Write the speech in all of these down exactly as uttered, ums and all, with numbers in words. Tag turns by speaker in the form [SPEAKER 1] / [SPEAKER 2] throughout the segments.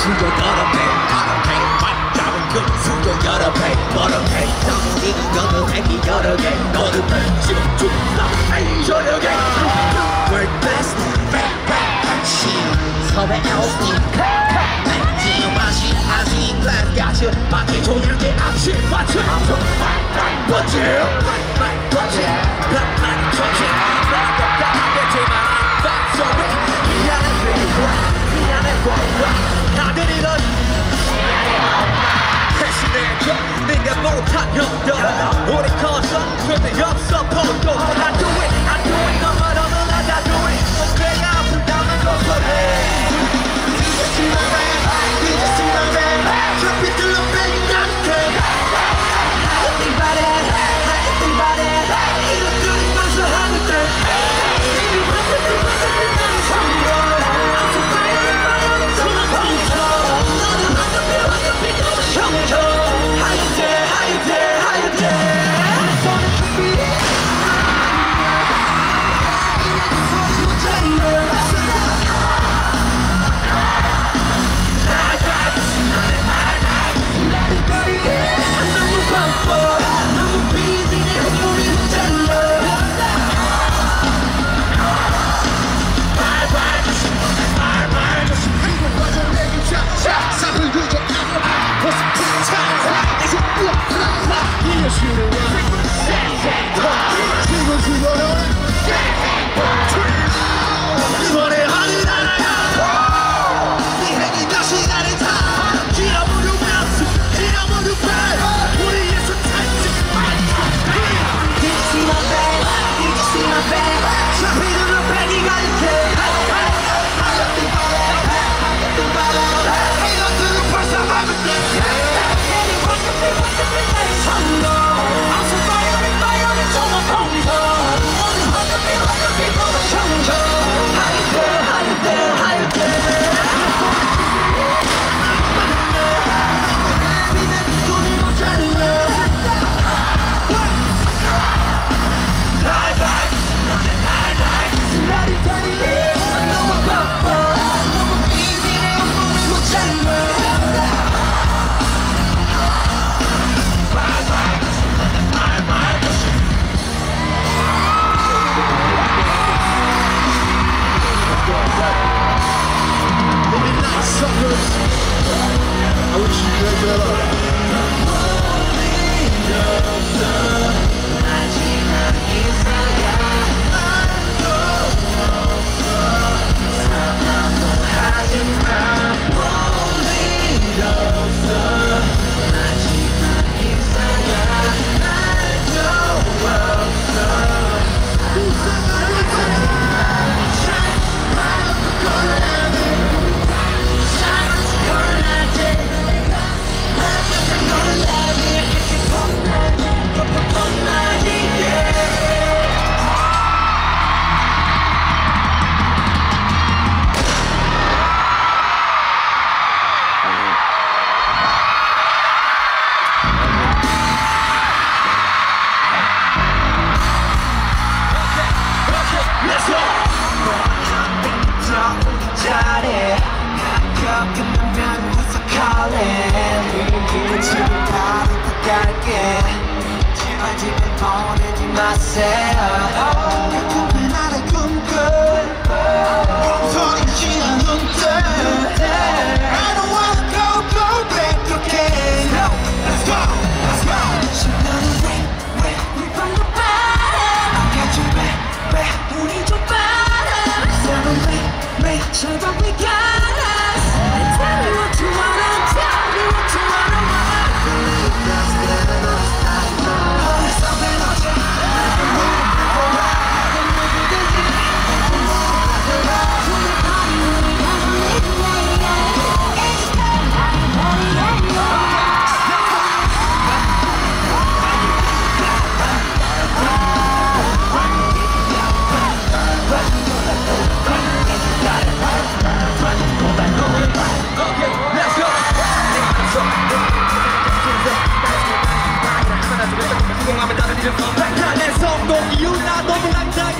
[SPEAKER 1] 수저 gotta pay gotta pay 말 잡은 그 수저 gotta pay gotta pay 정리는 거는 애기 여러 개 너는 pay 지금 죽나 pay 여러 개 We're best back back 섭외 else 지금 마시 아직 glass 가시 마치 조용히 아침 마치 버즈 버즈 black touch it 답답하겠지만 I'm sorry 미안해 baby 미안해 boy 나들이 넌 대신해줘 네가 못한 형들 우리 커서 절대 없어 보도 I do it I do it 너만 오늘 나 do it 내가 아프다면 고소해 이제 심하네 이제 심하네 저빛 들러 빼기 나한테 Everybody Everybody 이것들이 반사하는 때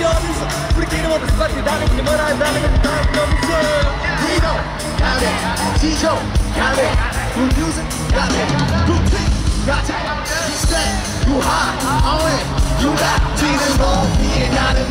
[SPEAKER 2] 우리끼리 모두 스파트 다른 게 뭐라 다른 건 다 너무 세 We know how that
[SPEAKER 1] 지조 가래 Good music 가래 Good team 가래 Stay you high on it You got 지는 놈 위에 나는